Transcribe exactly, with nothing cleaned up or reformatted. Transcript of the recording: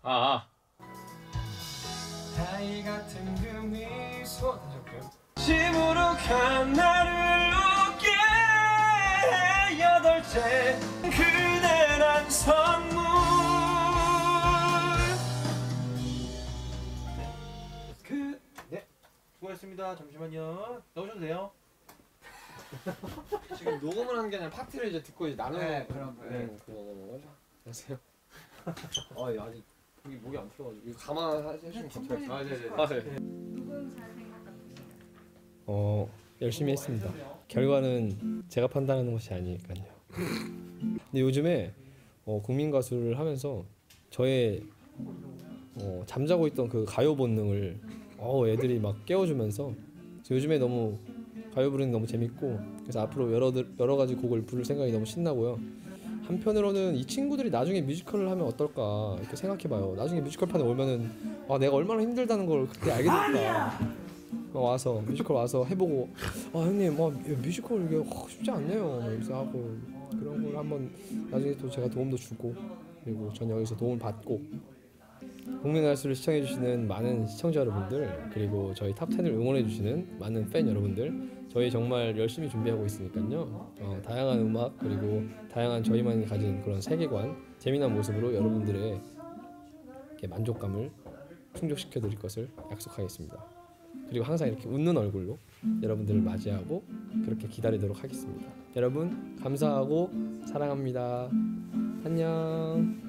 아, 다이 같은 그 미소 다시 시무룩한 나를 웃게 해 여덟째 그대 난 선물. 그... 네 수고하셨습니다. 잠시만요 나오셔도 돼요. 지금 녹음을 하는 게 아니라 파티를 이제 듣고 이제 나누는 네, 그럼 네, 그런 거죠. 안녕하세요. 아, 예, 아직 여기 목이 안 풀어가지고 이거 감안하시면 감사하겠습니다. 아, 네네. 아, 네. 녹음 잘 생각해보시나요? 어 열심히 했습니다. 결과는 제가 판단하는 것이 아니니까요. 근데 요즘에 어, 국민 가수를 하면서 저의 어, 잠자고 있던 그 가요 본능을 어, 애들이 막 깨워주면서 요즘에 너무 가요 부르는 게 너무 재밌고 그래서 앞으로 여러 여러 가지 곡을 부를 생각이 너무 신나고요. 한편으로는 이 친구들이 나중에 뮤지컬을 하면 어떨까 이렇게 생각해봐요. 나중에 뮤지컬판에 오면은 아 내가 얼마나 힘들다는 걸 그때 알게 됐다. 와서 뮤지컬 와서 해보고 아 형님 뭐 뮤지컬 이게 쉽지 않네요 이러면서 하고 그런 걸 한번 나중에 또 제가 도움도 주고 그리고 전 여기서 도움을 받고 국민가수를 시청해주시는 많은 시청자 여러분들 그리고 저희 탑텐을 응원해주시는 많은 팬 여러분들 저희 정말 열심히 준비하고 있으니까요. 어, 다양한 음악 그리고 다양한 저희만이 가진 그런 세계관 재미난 모습으로 여러분들의 이렇게 만족감을 충족시켜 드릴 것을 약속하겠습니다. 그리고 항상 이렇게 웃는 얼굴로 여러분들을 맞이하고 그렇게 기다리도록 하겠습니다. 여러분 감사하고 사랑합니다. 안녕.